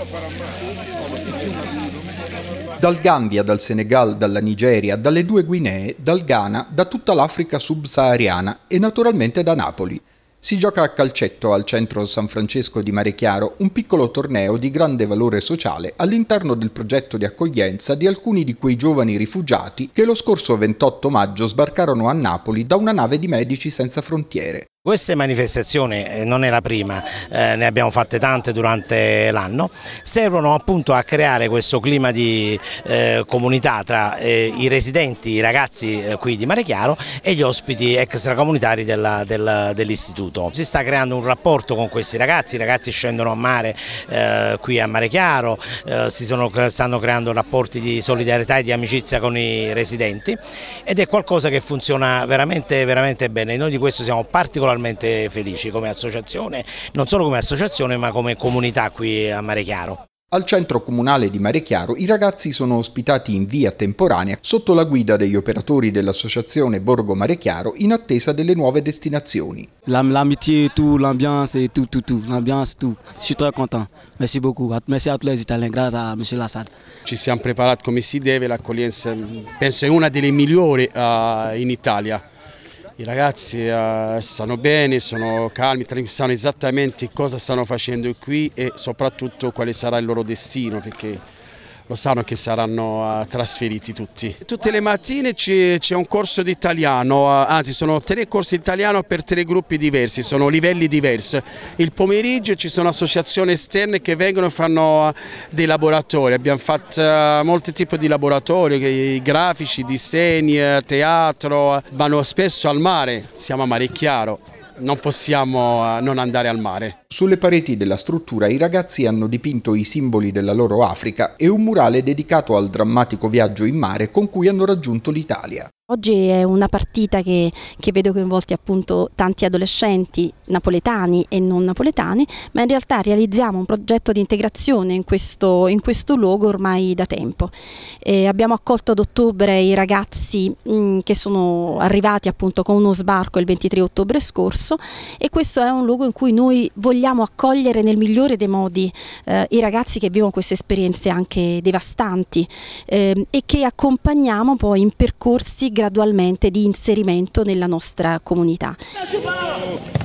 Dal Gambia, dal Senegal, dalla Nigeria, dalle due Guinee, dal Ghana, da tutta l'Africa subsahariana e naturalmente da Napoli. Si gioca a calcetto al centro San Francesco di Marechiaro, un piccolo torneo di grande valore sociale all'interno del progetto di accoglienza di alcuni di quei giovani rifugiati che lo scorso 28 maggio sbarcarono a Napoli da una nave di Medici Senza Frontiere. Queste manifestazioni, non è la prima, ne abbiamo fatte tante durante l'anno, servono appunto a creare questo clima di comunità tra i residenti, i ragazzi qui di Marechiaro e gli ospiti extracomunitari dell'istituto. Si sta creando un rapporto con questi ragazzi, i ragazzi scendono a mare qui a Marechiaro, stanno creando rapporti di solidarietà e di amicizia con i residenti ed è qualcosa che funziona veramente bene. Noi di questo siamo particolarmente felici come associazione, non solo come associazione ma come comunità qui a Marechiaro. Al centro comunale di Marechiaro i ragazzi sono ospitati in via temporanea sotto la guida degli operatori dell'associazione Borgo Marechiaro in attesa delle nuove destinazioni. L'amitié, tout, l'ambiance et tout, l'ambiance, tout. Je suis très content. Merci beaucoup. Merci à tous les Italiens, grazie a M. Lassad. Ci siamo preparati come si deve, l'accoglienza penso è una delle migliori in Italia. I ragazzi stanno bene, sono calmi, sanno esattamente cosa stanno facendo qui e soprattutto quale sarà il loro destino, perché lo sanno che saranno trasferiti tutti. Tutte le mattine c'è un corso di italiano, anzi sono 3 corsi di italiano per 3 gruppi diversi, sono livelli diversi. Il pomeriggio ci sono associazioni esterne che vengono e fanno dei laboratori, abbiamo fatto molti tipi di laboratori, grafici, disegni, teatro, vanno spesso al mare, siamo a Marechiaro. Non possiamo non andare al mare. Sulle pareti della struttura i ragazzi hanno dipinto i simboli della loro Africa e un murale dedicato al drammatico viaggio in mare con cui hanno raggiunto l'Italia. Oggi è una partita che vedo coinvolti appunto tanti adolescenti napoletani e non napoletani, ma in realtà realizziamo un progetto di integrazione in questo luogo ormai da tempo. Abbiamo accolto ad ottobre i ragazzi che sono arrivati appunto con uno sbarco il 23 ottobre scorso e questo è un luogo in cui noi vogliamo accogliere nel migliore dei modi i ragazzi che vivono queste esperienze anche devastanti e che accompagniamo poi in percorsi gradualmente di inserimento nella nostra comunità.